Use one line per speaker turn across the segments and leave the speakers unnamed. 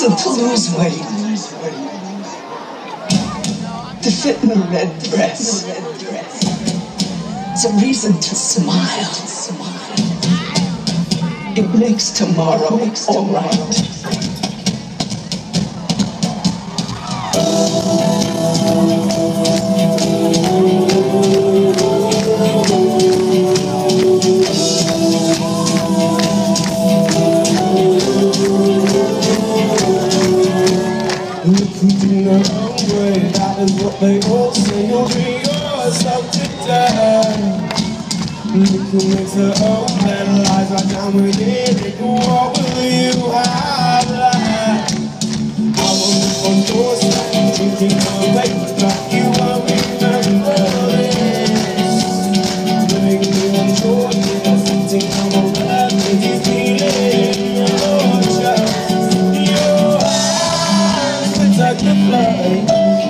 reason to lose weight, to fit in a red dress. It's a reason to smile. It makes tomorrow all right.
That is what they all say. You'll be yourself today. You can mix her own and lies right down within it. What will you have left? I wonder on your side, thinking away, but you won't remember this. Living beyond your years, sitting on the left, with you feeling your chest. Your hands protect the flame.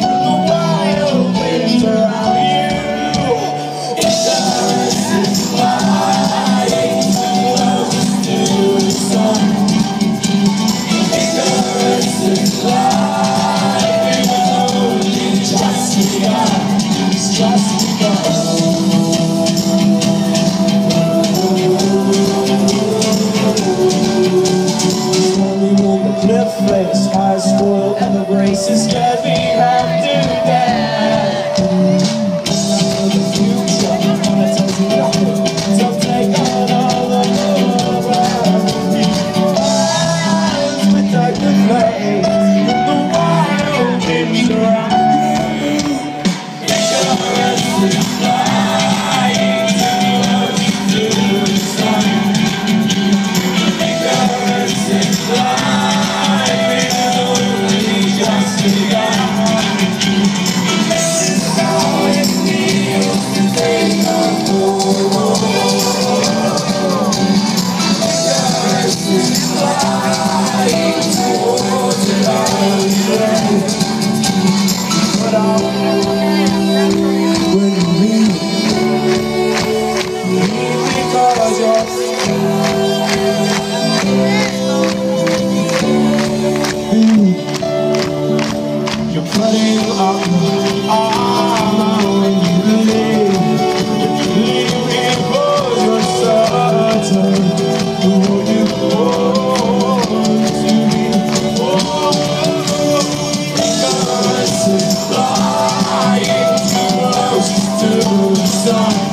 Face, eyes spoiled and the braces scared me half to death. Now the future, I told you nothing, so take another look. Eyes protect the place, the wild winds around you. Icarus is flying to the sun. Icarus is flying. You're putting up when you leave. If you leave because you're certain who you want to be. Icarus is flying too close to the sun.